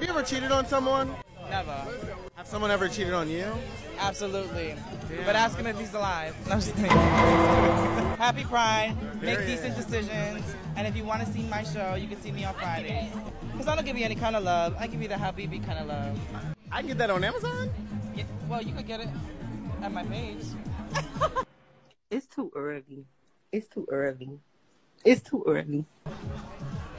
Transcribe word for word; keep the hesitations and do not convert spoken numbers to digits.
Have you ever cheated on someone? Never. Have someone ever cheated on you? Absolutely. Damn. But ask him if he's alive. No, I'm just kidding. Happy Pride. Make Period. decent decisions. And if you want to see my show, you can see me on Fridays. Because I don't give you any kind of love. I give you the Habibi kind of love. I can get that on Amazon? Yeah, well, you could get it at my page. It's too early. It's too early. It's too early.